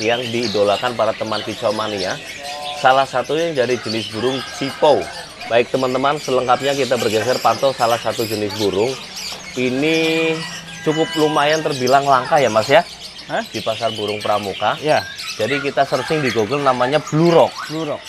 yang diidolakan para teman kicau mania. Salah satunya dari jenis burung sipau. Baik teman-teman, selengkapnya kita bergeser pantau salah satu jenis burung. Ini cukup lumayan terbilang langka ya Mas ya? Di pasar burung pramuka. Ya. Jadi kita searching di Google namanya Blue Rock. Blue Rock.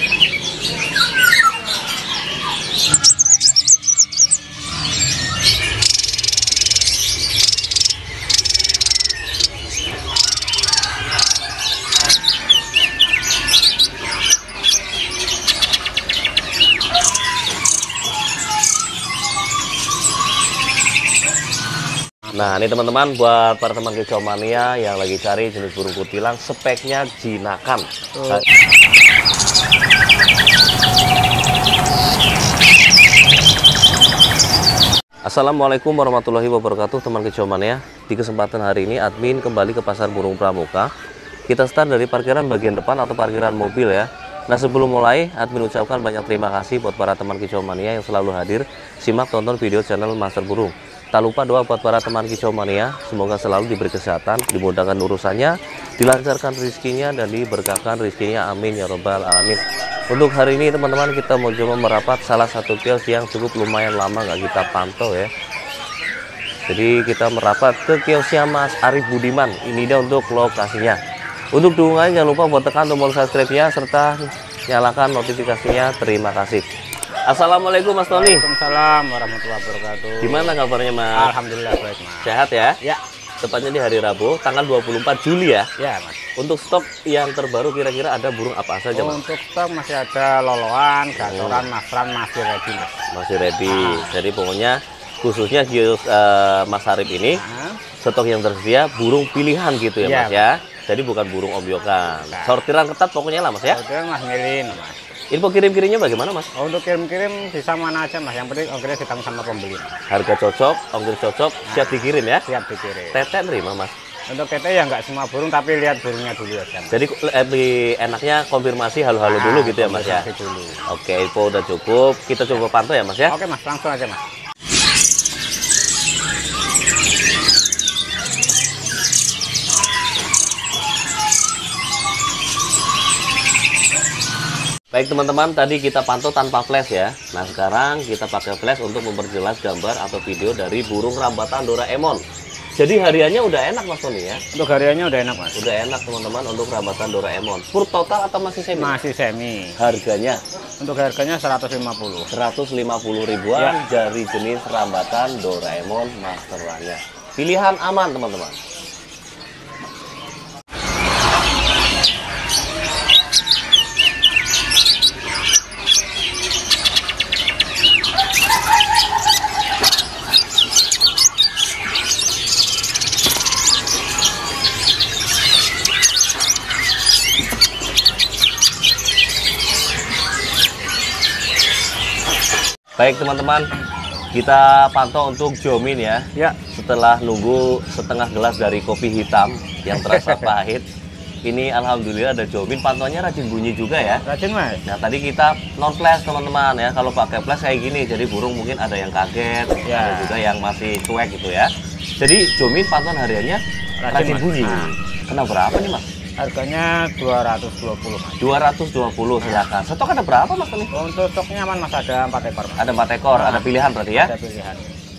Nah ini teman-teman, buat para teman kicau mania yang lagi cari jenis burung kutilang, speknya jinakan. Assalamualaikum warahmatullahi wabarakatuh teman kicau mania. Di kesempatan hari ini admin kembali ke pasar burung pramuka. Kita start dari parkiran bagian depan atau parkiran mobil ya. Nah sebelum mulai, admin ucapkan banyak terima kasih buat para teman kicau mania yang selalu hadir simak tonton video channel Master Burung. Tak lupa doa buat para teman kicau mania, semoga selalu diberi kesehatan, dimudahkan urusannya, dilancarkan rezekinya, dan diberkahkan rezekinya. Amin ya robbal alamin. Untuk hari ini teman-teman, kita mau coba merapat salah satu kios yang cukup lumayan lama nggak kita pantau ya. Jadi kita merapat ke kiosnya Mas Arif Budiman. Ini dia untuk lokasinya. Untuk dukungannya jangan lupa buat tekan tombol subscribe-nya serta nyalakan notifikasinya. Terima kasih. Assalamualaikum Mas Tony. Waalaikumsalam warahmatullahi wabarakatuh. Gimana kabarnya Mas? Alhamdulillah baik Mas. Sehat ya? Ya. Tepatnya di hari Rabu, tanggal 24 Juli ya? Ya Mas. Untuk stok yang terbaru kira-kira ada burung apa saja Mas? Untuk stok masih ada loloan, gatoran, masran masih ready Mas. Masih ready. Jadi pokoknya khususnya kios Mas Arif ini stok yang tersedia burung pilihan gitu ya Mas ya? Jadi bukan burung ombyokan. Sortiran ketat pokoknya lah Mas ya? Sortiran Mas milih Mas. Info kirim-kirimnya bagaimana Mas? Untuk kirim-kirim bisa mana aja Mas, yang penting ongkirnya ditanggung sama pembeli. Harga cocok, ongkir cocok, siap dikirim ya? Siap dikirim. Tete nerima Mas? Untuk tete ya nggak semua burung, tapi lihat burungnya dulu ya Mas. Jadi lebih enaknya konfirmasi halo-halo dulu gitu ya Mas ya? Dulu. Oke, info udah cukup, kita coba pantau ya Mas ya? Oke Mas, langsung aja Mas. Baik teman-teman, tadi kita pantau tanpa flash ya. Nah sekarang kita pakai flash untuk memperjelas gambar atau video dari burung rambatan Doraemon. Jadi hariannya udah enak Mas Tony ya? Untuk hariannya udah enak Mas. Udah enak teman-teman untuk rambatan Doraemon. Pur total atau masih semi? Masih semi. Harganya? Untuk harganya 150. 150 ribuan ya. Dari jenis rambatan Doraemon Master One-nya. Pilihan aman teman-teman. Baik teman-teman, kita pantau untuk Jomin ya. Ya. Setelah nunggu setengah gelas dari kopi hitam yang terasa pahit, ini alhamdulillah ada Jomin. Pantauannya rajin bunyi juga ya. Rajin Mas. Nah tadi kita non flash teman-teman ya. Kalau pakai flash kayak gini, jadi burung mungkin ada yang kaget, ya. Ada juga yang masih cuek gitu ya. Jadi Jomin pantauan hariannya rajin bunyi. Kena berapa nih Mas? Harganya 220 Mas. 220 silakan. Stok ada berapa Mas nih? Untuk stoknya aman Mas, ada 4 ekor Mas. Ada 4 ekor, ada pilihan berarti ya? Ada pilihan.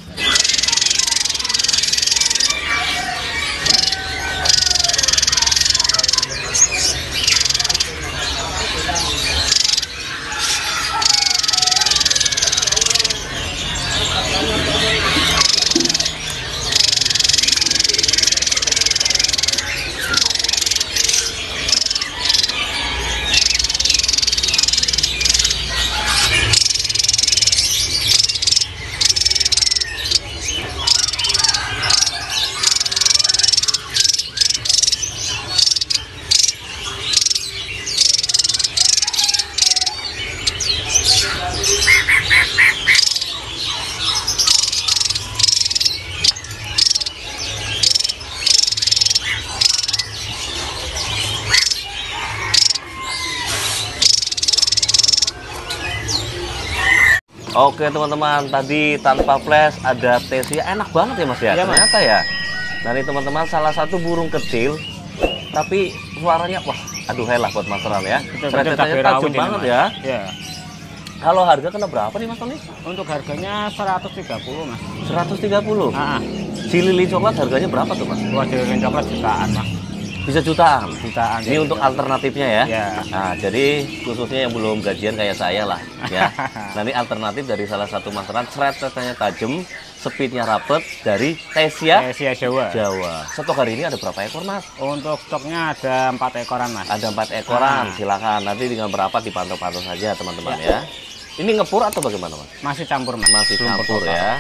Oke teman-teman, tadi tanpa flash ada Tesia, enak banget ya Mas ya, ya ternyata ya. Nah ini teman-teman, salah satu burung kecil tapi suaranya wah, aduh helah buat Mas Ran ya. Betul, Seretetannya cabai tajam rawit ini, banget Mas. ya. Ya. Kalau harga kena berapa nih Mas Tony? Untuk harganya 130 Mas. 130. Ah, Si lili coklat harganya berapa tuh Mas? buat jilin coklat jutaan Mas. Bisa jutaan. Jutaan. Ini untuk alternatifnya ya. Ya. Nah, jadi khususnya yang belum gajian kayak saya lah ya. Nah, ini alternatif dari salah satu Mas Ran, seretetannya tajam, speednya rapet dari Tesia Asia Jawa. Jawa. Stok hari ini ada berapa ekor Mas? Untuk stoknya ada 4 ekoran Mas. Ada 4 ekoran, silakan. Nanti dengan berapa dipantau-pantau saja teman-teman ya. Ini ngepur atau bagaimana Mas? Masih campur Mas. Masih Belum campur bertotal. ya.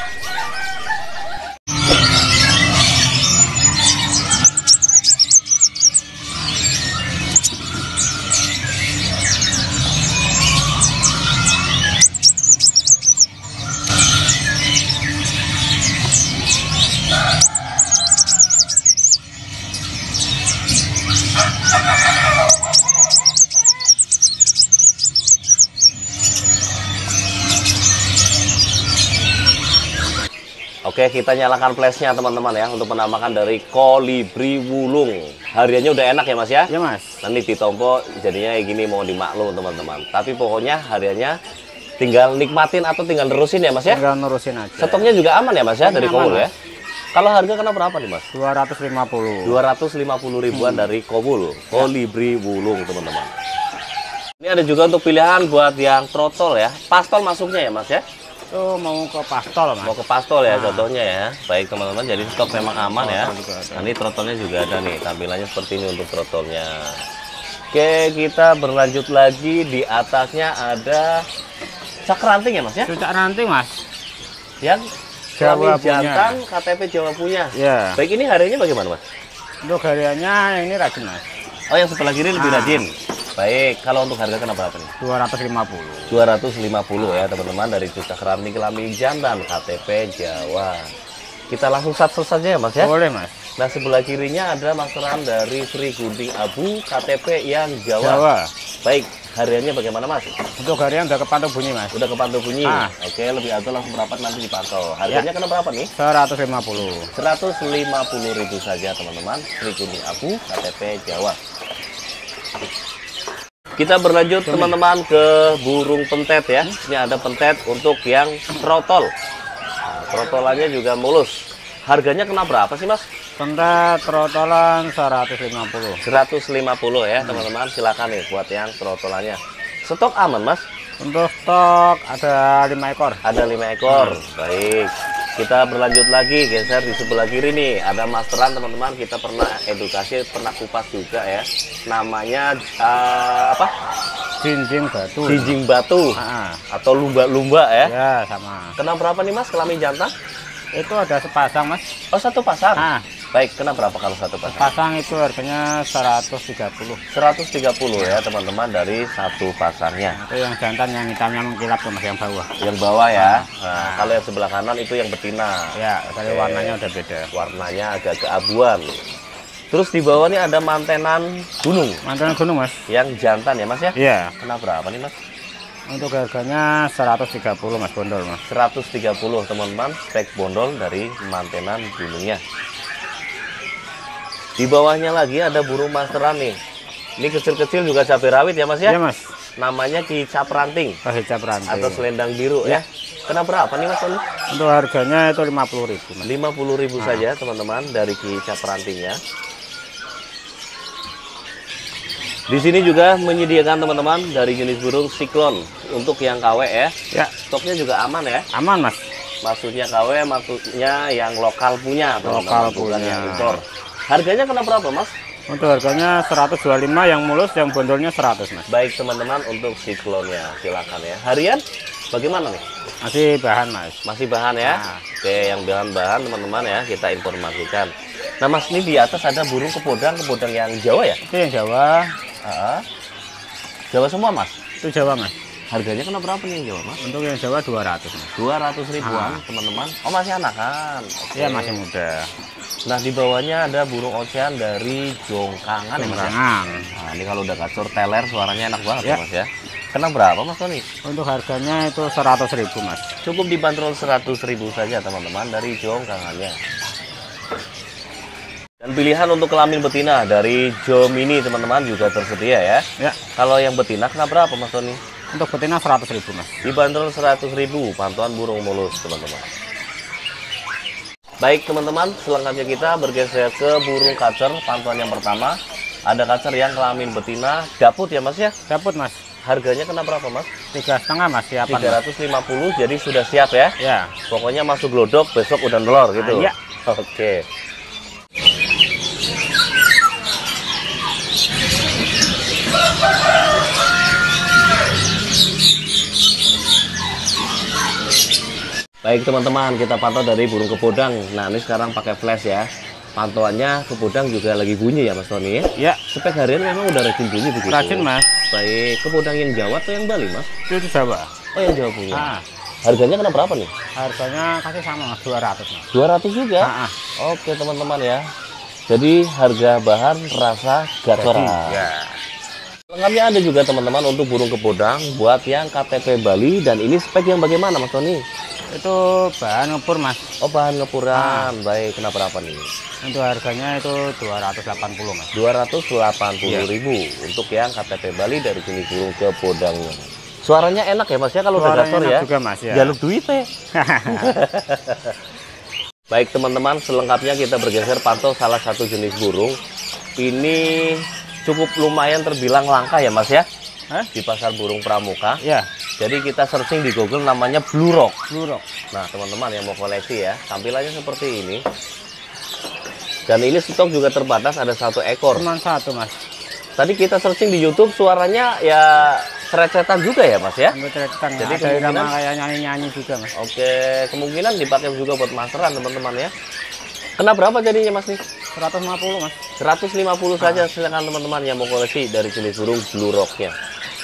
Oke, kita nyalakan flashnya teman-teman ya untuk penampakan dari kolibri wulung. Hariannya udah enak ya Mas ya? Ya Mas. Nanti ditompo jadinya kayak gini mau dimaklum teman-teman. Tapi pokoknya hariannya tinggal nikmatin atau tinggal nerusin ya Mas ya? Tinggal nerusin aja. Stoknya juga aman ya Mas ya dari Aman, Kowul ya? Mas. Kalau harga kena berapa nih Mas? 250. 250 ribuan dari Kowul, kolibri wulung teman-teman. Ini ada juga untuk pilihan buat yang trotol ya. Pastol masuknya ya Mas ya? Itu mau ke pastol Mas. Mau ke pastol ya contohnya ya. Baik teman-teman, jadi stok memang aman ya. Trotol juga ada. Nah, ini trotolnya juga ada nih, tampilannya seperti ini untuk trotolnya. Oke, kita berlanjut lagi. Di atasnya ada cak ranting ya Mas ya? Cucak ranting Mas. Yang Jawa kelamin punya. jantan KTP Jawa punya. Ya. Baik, ini hariannya bagaimana Mas? Untuk hariannya ini rajin Mas. Oh, yang sebelah kiri lebih Ah. rajin. Baik, kalau untuk harga kena berapa nih? 250. 250 ya teman-teman, dari cucak ranting kelamin jantan KTP Jawa. Kita langsung satu saja ya Mas ya. Boleh Mas. Nah, sebelah kirinya ada masteran dari Sri Gunting Abu KTP yang Jawa. Jawa. Baik, hariannya bagaimana Mas? Untuk harian udah kepantau bunyi Mas. Udah kepantau bunyi. Ah. Oke, lebih atau langsung merapat nanti dipantau. Harganya kena berapa nih? 150. 150.000 saja teman-teman. Sri Gunting Abu KTP Jawa. Kita berlanjut teman-teman ke burung pentet ya. Ini ada pentet untuk yang trotol. Nah, trotolannya juga mulus. Harganya kena berapa sih Mas? Pentet trotolan 150. 150 ya teman-teman. Silakan nih buat yang trotolannya. Stok aman Mas? Untuk stok ada 5 ekor. Ada 5 ekor. Baik. Kita berlanjut lagi, geser di sebelah kiri nih. Ada masteran teman-teman. Kita pernah edukasi, pernah kupas juga ya. Namanya apa? Jinjing batu. Jinjing batu Ah, atau lumba-lumba ya. ya sama. Kena berapa nih Mas kelamin jantan? Itu ada sepasang Mas. Oh, satu pasang. Ah, Baik, kena berapa kalau satu pasang? pasang itu harganya 130. 130 ya teman-teman dari satu pasangnya. Itu yang jantan yang hitamnya mengkilap tuh Mas yang bawah. Yang bawah ya. Nah, kalau yang sebelah kanan itu yang betina. Ya, dari Oke. warnanya udah beda. Warnanya agak keabuan. Terus di bawah ini ada mantenan gunung Mantan gunung Mas. yang jantan ya Mas ya. Iya. Kena berapa nih Mas? Untuk harganya 130 Mas bondol Mas. 130 teman-teman, spek bondol dari mantenan gunungnya. Di bawahnya lagi ada burung masteran nih. Ini kecil-kecil juga cabai rawit ya Mas ya. Iya Mas. Namanya kicap ranting Hijab ranting. atau selendang biru ya. Kena berapa nih Mas Tony? Untuk harganya itu 50.000 Mas. 50.000 saja teman-teman dari kicap rantingnya. Di sini juga menyediakan teman-teman dari jenis burung siklon untuk yang KW ya. Ya, Stoknya juga aman ya. aman Mas. Maksudnya KW, maksudnya yang lokal punya, teman-teman, Lokal bukan punya. yang impor. Harganya kena berapa Mas? Untuk harganya 125 yang mulus, yang bondolnya 100 Mas. Baik teman-teman untuk siklonnya, silakan ya. Harian bagaimana nih? Masih bahan Mas. Masih bahan ya? Nah. Oke, yang bahan-bahan teman-teman ya kita informasikan. Nah Mas, ini di atas ada burung kepodang yang Jawa ya? Itu yang Jawa. Ah, Jawa semua Mas? Itu Jawa Mas. Harganya kena berapa nih yang Jawa Mas? Untuk yang Jawa 200 Mas. 200 ribuan teman-teman. Oh, masih anakan? Oke. Iya masih muda. Nah di bawahnya ada burung ocean dari Jongkangan ya Mas ya? Jongkangan. Nah ini kalau udah kacur teler suaranya enak banget Ya. ya Mas ya. Kena berapa Mas Tony? Untuk harganya itu 100.000 Mas. Cukup dibanderol 100.000 saja teman-teman dari Jongkangannya. Dan pilihan untuk kelamin betina dari Joe Mini teman-teman juga tersedia ya. Ya. Kalau yang betina kena berapa Mas Tony? Untuk betina 100.000 Mas. Dibanderol 100.000 pantauan burung mulus teman-teman. Baik teman-teman, selengkapnya kita bergeser ke burung kacer. Pantauan yang pertama ada kacer yang kelamin betina daput ya Mas ya. Daput Mas. Harganya kena berapa Mas? 3,5 Mas, siapan. 350, jadi sudah siap ya. Ya. Pokoknya masuk glodok besok udah nelor gitu. Iya. Oke. Baik teman-teman, kita pantau dari burung kepodang. Nah ini sekarang pakai flash ya. Pantauannya kepodang juga lagi bunyi ya Mas Tony ya? Ya. Spek harian memang udah rajin bunyi begitu? Rajin Mas. Baik, kepodang yang Jawa atau yang Bali Mas? Itu Jawa. Oh yang Jawa punya. Ah. Harganya kena berapa nih? Harganya kasih sama Mas, 200 Mas. 200 juga? Ah. Oke teman-teman ya. Jadi harga bahan rasa gacoran. Ya. Lengkapnya ada juga teman-teman untuk burung kepodang buat yang KTP Bali. Dan ini spek yang bagaimana Mas Tony? Itu bahan ngepur Mas. Oh bahan ngepuran. Baik, kena berapa nih? Untuk harganya itu 280 Mas. 280.000 untuk yang KTP Bali dari jenis burung kepodangnya. Suaranya enak ya Mas ya kalau udah Suaranya gacor enak ya. juga, Mas, ya. Jaluk duit ya. Baik teman-teman, selengkapnya kita bergeser pantau salah satu jenis burung. Ini cukup lumayan terbilang langka ya Mas ya. Di pasar burung pramuka. Ya. Jadi kita searching di Google namanya Blue Rock. Blue Rock. Nah teman-teman yang mau koleksi ya, tampilannya seperti ini. Dan ini stok juga terbatas, ada 1 ekor. Cuman 1 Mas. Tadi kita searching di YouTube, suaranya ya serecetan juga ya Mas ya. Ambil ceretan. Jadi Ada kemungkinan- nama kayak nyanyi-nyanyi juga Mas. Oke, kemungkinan dipakai juga buat masteran teman-teman ya. Kena berapa jadinya Mas nih? 150 Mas. 150 saja, silakan teman-teman yang mau koleksi dari jenis burung Blue Rock-nya.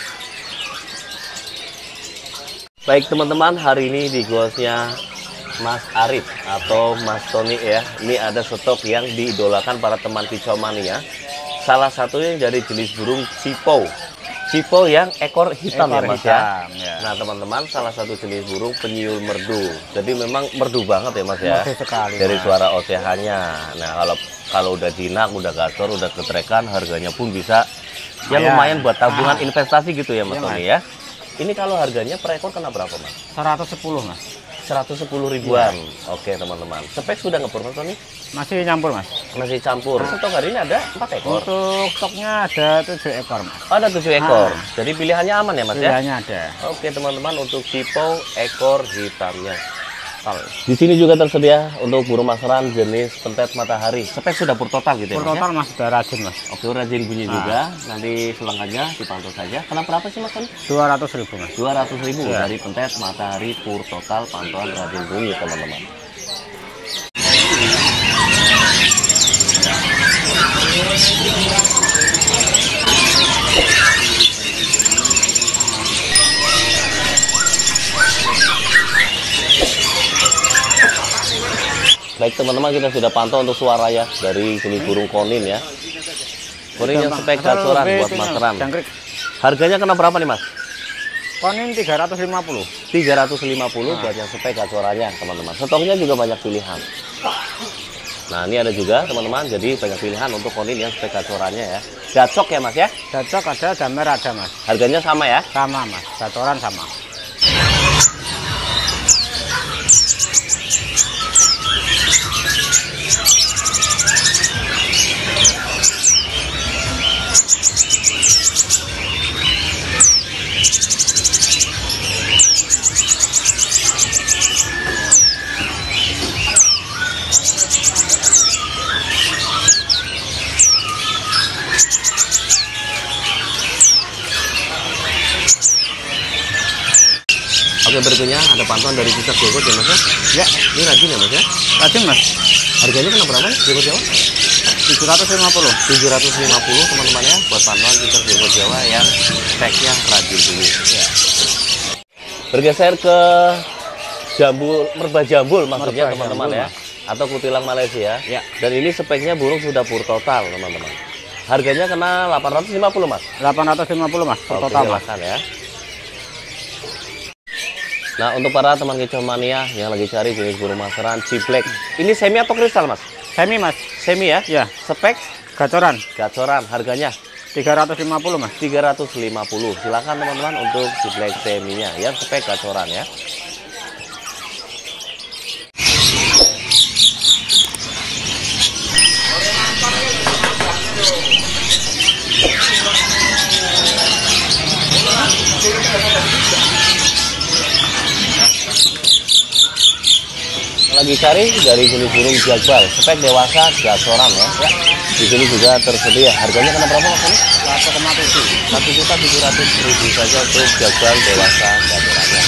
Baik teman-teman, hari ini di gosnya Mas Arif atau Mas Tony ya. Ini ada stok yang diidolakan para teman kicau mania. Salah satunya dari jenis burung Cipau. Cipau yang ekor hitam ya Ekor Mas ya. hitam, ya. Nah teman-teman, salah satu jenis burung penyiul merdu. Jadi memang merdu banget ya Mas ya. Merdu sekali, Dari Mas. suara ocehannya. Nah kalau udah jinak, udah gacor, udah ketrekan, harganya pun bisa ya lumayan buat tabungan investasi gitu ya Mas Iya, Tony Mas. ya. Ini kalau harganya per ekor kena berapa Mas? 110 Mas. 110 ribuan. Oke teman-teman. Spek sudah ngepur Mas Tony? Masih nyampur Mas. Masih campur. Stok hari ini ada 4 ekor. Untuk stoknya ada 7 ekor Mas. Ada 7 ekor. Jadi pilihannya aman ya Mas ya? Pilihannya ada. Oke teman-teman, untuk Cipau ekor hitamnya. Di sini juga tersedia untuk burung masteran jenis pentet matahari. Spek sudah pur total gitu ya Mas? Total Mas sudah rajin Mas. Oke, rajin bunyi juga. Nanti selengkapnya dipantau saja. Kenapa berapa sih Mas? 200.000 Mas. 200.000 Ya. dari pentet matahari pur total pantauan rajin bunyi teman-teman. Baik teman-teman, kita sudah pantau untuk suara ya dari jenis burung konin ya. Konin yang spek gacoran buat masteran. Jangkrik. Harganya kena berapa nih Mas? Konin 350. 350 buat yang spek gacorannya teman-teman. Stoknya juga banyak pilihan. Nah ini ada juga teman-teman, jadi banyak pilihan untuk konin yang spek gacorannya ya. Gacok ya Mas ya? Gacok ada, damer ada Mas. Harganya sama ya? Sama Mas. Gacoran sama. Oke, berikutnya ada pantauan dari cicak jenggot ya Mas ya? Ya, Ini rajin ya Mas ya? rajin Mas. Harganya kena berapa nih jenggot Jawa? 750. 750 teman-teman ya, buat pantauan cicak jenggot Jawa yang speknya rajin dulu. Ya. Bergeser ke jambul, merba jambul maksudnya Merba teman-teman jambul, ya, atau kutilang Malaysia. Ya. Dan ini speknya burung sudah pur total teman-teman. Harganya kena 850 Mas. 850 Mas. Oke, Total Mas. silakan ya. Nah untuk para teman kicau mania yang lagi cari jenis burung masteran ciblek, ini semi atau kristal Mas? Semi Mas. Semi ya? Ya, Spek gacoran gacoran, harganya 350 Mas. 350. Silakan teman-teman untuk Jiplek seminya yang spek gacoran ya. Lagi cari dari jenis burung jagbal spek dewasa gacoran ya. Di sini juga tersedia. Harganya kena berapa Mas? 1,7. 1.700.000 saja untuk jagbal dewasa gacorannya.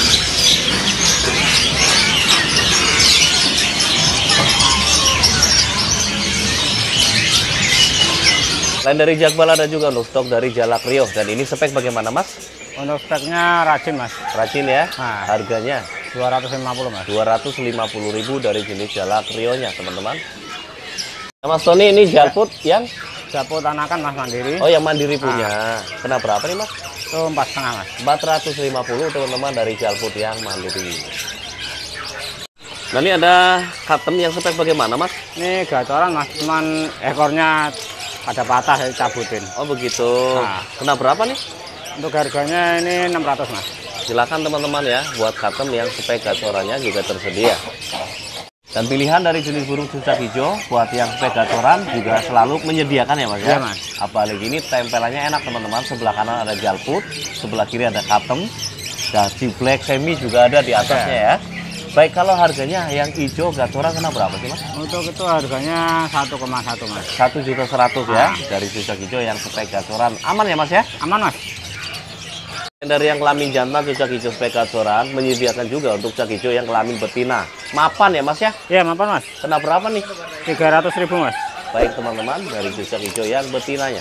Selain dari jagbal ada juga untuk stok dari jalak rio, dan ini spek bagaimana Mas? Untuk speknya rajin Mas. Rajin ya. Nah. Harganya 250 Mas. 250.000 dari jenis jalak rio-nya, teman-teman. Nah, Mas Tony, ini jalput yang Jalput anakan Mas mandiri. yang mandiri punya. Kena berapa nih Mas? Itu 4,5 Mas. 450 teman-teman dari jalput yang mandiri. Nah, ini ada katem yang spek bagaimana Mas? Ini gacoran Mas, cuman ekornya ada patah saya cabutin. Oh begitu. Nah. Kena berapa nih? Untuk harganya ini 600 Mas. Silakan teman-teman ya, buat katem yang spek gacorannya juga tersedia. Dan pilihan dari jenis burung cucak hijau buat yang spek gacoran juga selalu menyediakan ya Mas ya. Iya, Mas. Apalagi ini tempelannya enak teman-teman. Sebelah kanan ada jalput, sebelah kiri ada katem, dan Jiplek semi juga ada di atasnya ya. Baik, kalau harganya yang hijau gacoran kena berapa sih Mas? Untuk itu harganya 1,1 Mas. 1.100.000 ya dari cucak hijau yang spek gacoran. Aman ya Mas ya? Aman Mas. Dari yang kelamin jantan cucak hijau spek gacoran menyediakan juga untuk cucak hijau yang kelamin betina. Mapan ya Mas ya? Ya, mapan Mas. Kena berapa nih? 300.000 Mas. Baik teman-teman, dari cucak hijau yang betinanya.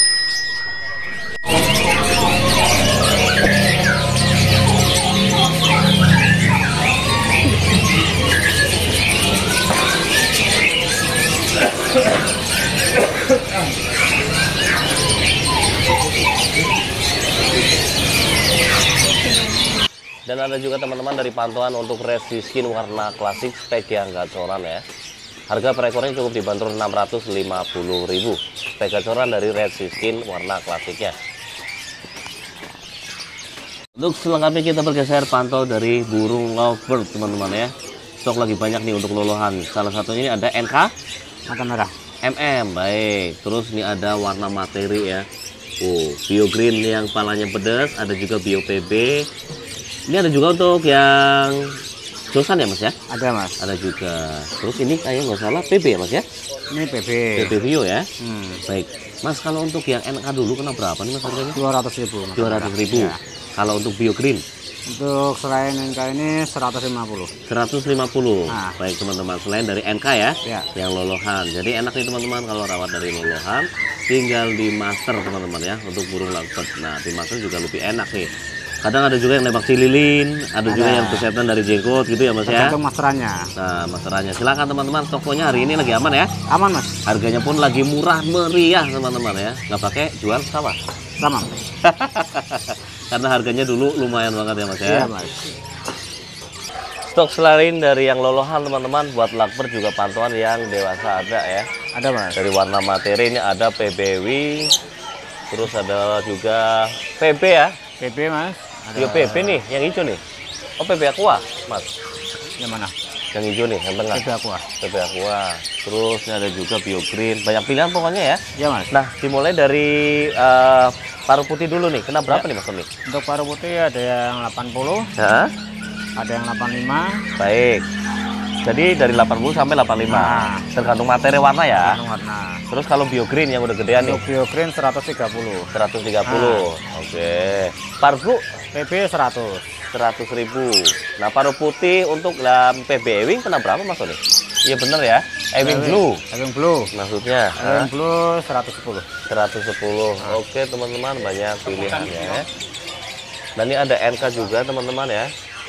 Dan ada juga teman-teman dari pantauan untuk red skin warna klasik spek yang gacoran ya. Harga per ekornya cukup dibanderol 650.000. Spek gacoran dari red skin warna klasiknya. Untuk selengkapnya kita bergeser pantau dari burung lovebird teman-teman ya. Stok lagi banyak nih untuk lolohan. Salah satunya ini ada NK Mata merah. MM, baik. Terus ini ada warna materi ya. Bio green yang palanya pedas, ada juga bio PB. Ini ada juga untuk yang josan ya Mas ya? Ada Mas. Ada juga. Terus ini kayak nggak salah PB ya Mas ya? Ini PB. PB bio ya? Hmm. Baik. Mas, kalau untuk yang NK dulu kena berapa nih Mas harganya? 200.000 Mas. 200.000. Ya. Kalau untuk bio green? Untuk selain NK ini 150. 150. Nah. Baik teman-teman, selain dari NK ya, Ya. yang lolohan. Jadi enak nih teman-teman kalau rawat dari lolohan, tinggal di master teman-teman ya untuk burung lovebird. Nah, di master juga lebih enak nih. Kadang ada juga yang nembak cililin, ada juga yang besetan dari jenggot gitu ya Mas ya. Tergantung masterannya. Nah, masterannya. Silakan teman-teman, tokonya hari ini lagi aman ya. Aman Mas. Harganya pun lagi murah meriah teman-teman ya. Nggak pakai jual sama. Sama. Karena harganya dulu lumayan banget ya Mas ya. Iya Mas. Stok selain dari yang lolohan teman-teman, buat lovebird juga pantauan yang dewasa ada ya. Ada Mas. Dari warna materi ini ada PB wing, terus ada juga PB ya. PB Mas. Ada. Bio PB nih, yang hijau nih. Oh PB aqua Mas. Yang mana? Yang hijau nih, yang tengah. PB aqua. PB aqua. Terus ini ada juga bio green. Banyak pilihan pokoknya ya. Iya Mas. Nah, dimulai dari paruh putih dulu nih. Kena berapa nih Mas Tony? Untuk paruh putih ada yang 80, Hah? ada yang 85. Baik. Jadi dari 80 sampai 85. Nah. Tergantung materi warna ya. Yang warna. Terus kalau bio green yang udah gedean nih. Untuk bio green 130. 130. Oke. Paruh blue PB 100. 100.000. Nah, paruh putih untuk PB Ewing kena berapa Mas Tony? Iya bener ya. Ewing blue Ewing blue. maksudnya. Ewing blue 110. 110. Oke, teman-teman, banyak pilihannya ya. Dan ini ada NK juga teman-teman ya.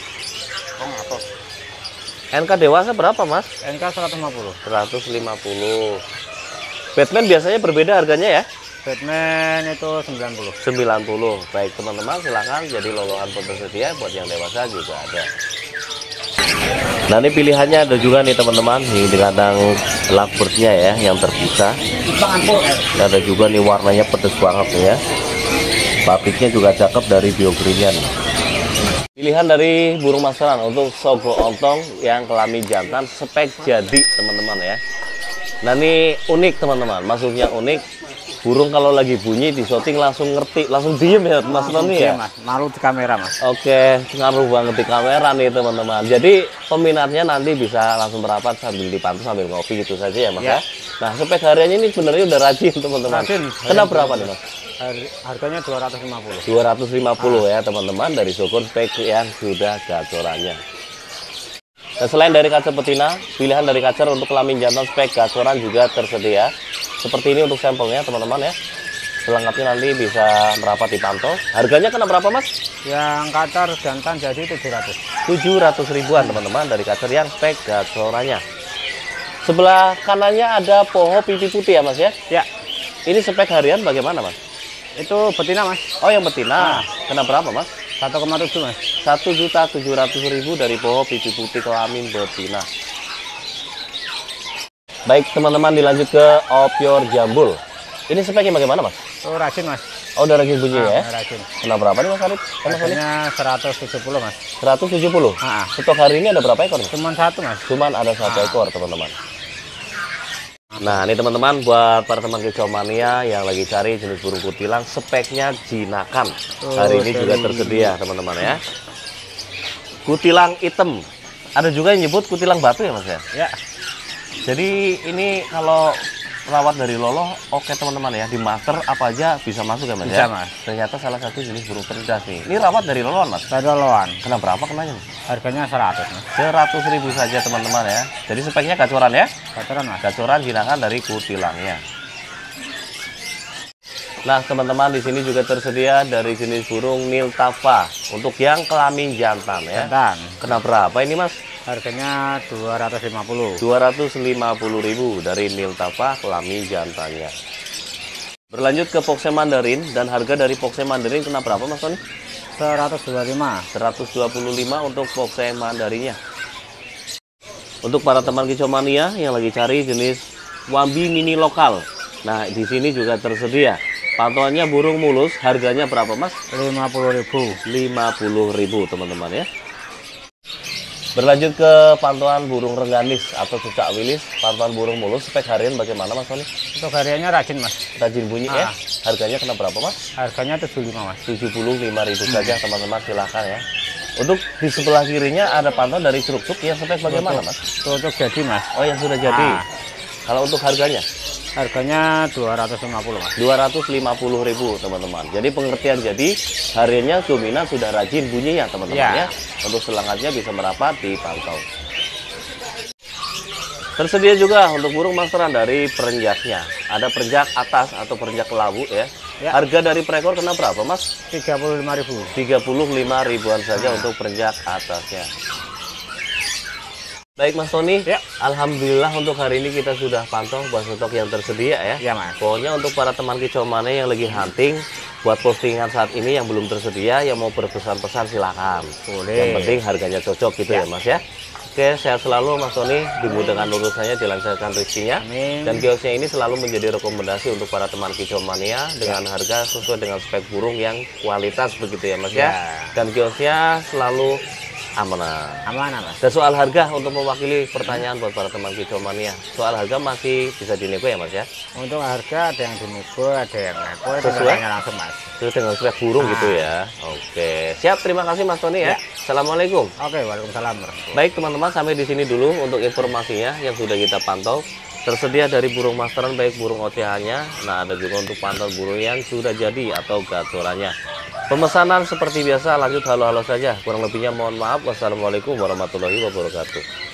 NK dewasa berapa Mas? NK 150. 150. Batman biasanya berbeda harganya ya? Batman itu 90. 90. Baik teman-teman, silakan jadi lolohan tersedia buat yang dewasa juga ada. Nah ini pilihannya ada juga nih teman-teman, ini dengan lovebird-nya ya yang terpisah. Dan ada juga nih warnanya pedes banget nih ya. Batiknya juga cakep dari Biogreen. Pilihan dari burung masteran untuk sogo ontong yang kelamin jantan spek jadi teman-teman ya. Nah ini unik teman-teman, maksudnya unik. Burung kalau lagi bunyi di shooting langsung ngerti, langsung diem ya Mas Tony ya. Mas, malu di kamera Mas. Oke, ngaruh banget di kamera nih teman-teman. Jadi peminatnya nanti bisa langsung merapat sambil dipantau sambil ngopi gitu saja ya Mas ya. Nah spek hariannya ini sebenarnya udah rajin teman-teman. Kena berapa nih Mas? Harganya 250. 250 ya teman-teman dari Sokon spek yang sudah gacorannya. Dan selain dari kacer betina, pilihan dari kacer untuk kelamin jantan spek gacoran juga tersedia. Seperti ini untuk sampelnya teman-teman ya. Selengkapnya nanti bisa merapat dipantau. Harganya kena berapa Mas? Yang kacer jantan jadi 700. 700 ribuan teman-teman dari kacer yang spek gacorannya. Sebelah kanannya ada poho pipi putih ya Mas ya? Ya. Ini spek harian bagaimana Mas? Itu betina Mas. Oh yang betina. Kena berapa Mas? 1,7 Mas. 1.700.000 dari poho pipi putih kelamin betina. Baik teman-teman, dilanjut ke Opior Jambul. Ini speknya bagaimana Mas? Oh rajin Mas. Oh udah rajin bunyi ya? Rajin. Kena berapa nih Mas Arif? Harganya 170 Mas. 170? Ah. Stok hari ini ada berapa ekor nih? Cuman satu Mas. Cuman ada satu ekor teman-teman. Nah ini teman-teman, buat para teman kicau mania yang lagi cari jenis burung kutilang speknya jinakan. Hari ini juga tersedia teman-teman ya. Kutilang hitam. Ada juga yang nyebut kutilang batu ya Mas ya? Ya. Jadi ini kalau rawat dari Lolo, oke teman-teman ya, di master apa aja bisa masuk ya Mas Bisa ya? Mas. Ternyata salah satu jenis burung cerdas nih. Ini rawat dari Loloan Mas? Dari Loloan. Kena berapa kenanya Mas? Harganya 100 Mas. 100.000 saja teman-teman ya. Jadi speknya gacoran ya? Gacoran Mas. Gacoran jinakan dari kutilangnya. Nah teman-teman, di sini juga tersedia dari jenis burung niltava untuk yang kelamin jantan ya. Jantan. Kena berapa ini Mas? Harganya 250. 250.000 dari niltava kelamin jantannya. Berlanjut ke Pokse Mandarin, dan harga dari Pokse Mandarin kena berapa Mas Tony? 125. 125 untuk Pokse Mandarinnya. Untuk para teman kicau mania yang lagi cari jenis Wambi mini lokal. Nah, di sini juga tersedia. Pantauannya burung mulus, harganya berapa Mas? 50.000. 50.000 teman-teman ya. Berlanjut ke pantauan burung rengganis atau cucak wilis, pantauan burung mulus spek harian bagaimana Mas Tony? Untuk hariannya rajin Mas. Rajin bunyi ya. Harganya kena berapa Mas? Harganya 75 Mas. 75.000 saja teman-teman, silahkan ya. Untuk di sebelah kirinya ada pantauan dari Cruk-Cruk yang spek bagaimana Mas? Untuk jadi Mas. Oh yang sudah jadi. Kalau untuk harganya? Harganya 250 Mas. 250.000 teman-teman. Jadi pengertian jadi hariannya dominan sudah rajin bunyinya teman-teman ya. Untuk selengkapnya bisa merapat dipantau. Tersedia juga untuk burung masteran dari perenjaknya. Ada perenjak atas atau perenjak labu ya. Harga dari per ekor kena berapa Mas? 35.000. 35.000-an saja untuk perenjak atasnya. Baik Mas Tony, alhamdulillah untuk hari ini kita sudah pantau buat stok yang tersedia ya. Iya Mas. Pokoknya untuk para teman kicau mania yang lagi hunting, buat postingan saat ini yang belum tersedia, yang mau berpesan-pesan silakan. Boleh. Yang penting harganya cocok gitu ya Mas ya. Oke, sehat selalu Mas Tony, dimudahkan urusannya, dilancarkan rezekinya. Dan kiosnya ini selalu menjadi rekomendasi untuk para teman kicau mania dengan harga sesuai dengan spek burung yang kualitas begitu ya Mas ya. Dan kiosnya selalu amanah Mas. Dan soal harga untuk mewakili pertanyaan buat para teman kicau mania, soal harga masih bisa dinego ya Mas ya? Untuk harga ada yang dinego, ada yang nego, sesuai langsung Mas. Sesuai dengan spek burung gitu ya. Oke, siap, terima kasih Mas Tony ya. Assalamualaikum. Oke, waalaikumsalam. Baik teman-teman, sampai di sini dulu untuk informasinya yang sudah kita pantau. Tersedia dari burung masteran baik burung OTH-nya, nah ada juga untuk pantau burung yang sudah jadi atau gacorannya. Pemesanan seperti biasa lanjut halo-halo saja. Kurang lebihnya mohon maaf. Wassalamualaikum warahmatullahi wabarakatuh.